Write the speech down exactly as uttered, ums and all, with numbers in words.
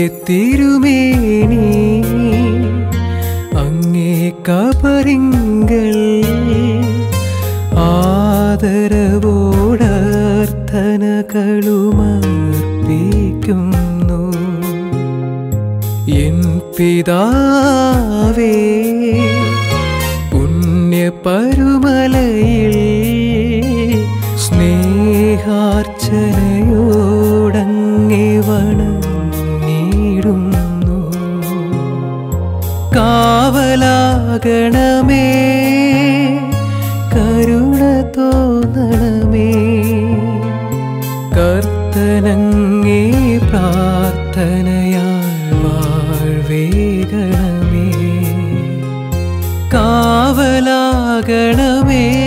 തിരുമേനി അങ്ങേ കബറിങ്കൽ ആദരവോടർത്ഥനകളുമർപ്പിക്കുന്നു. എൻ പിതാവേ, പുണ്യപരുമലയിൽ സ്നേഹാർച്ചനയോടങ്ങേ വണങ്ങിടുന്നു. കാവലാകണമേ, കരുണ തോന്നണമേ, കർത്തനങ്ങേ പ്രാർത്ഥനയാൽ വാഴ്വേകണമേ. കാവലാകണമേ,